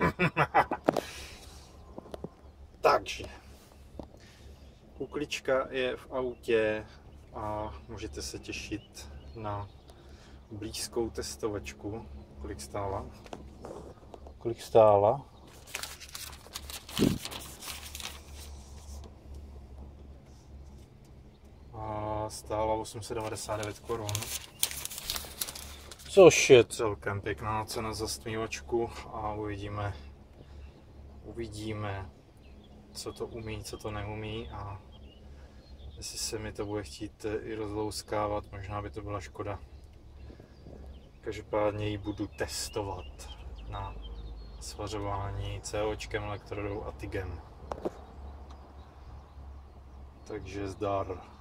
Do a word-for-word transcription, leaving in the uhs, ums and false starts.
Takže kuklička je v autě a můžete se těšit na blízkou testovačku. Kolik stála? Kolik stála? A stála osm set devadesát devět korun. Což je celkem pěkná cena za stmívačku a uvidíme, uvidíme, co to umí, co to neumí a jestli se mi to bude chtít i rozlouskávat, možná by to byla škoda. Každopádně ji budu testovat na svařování COčkem, elektrodou a TIGem. Takže zdar.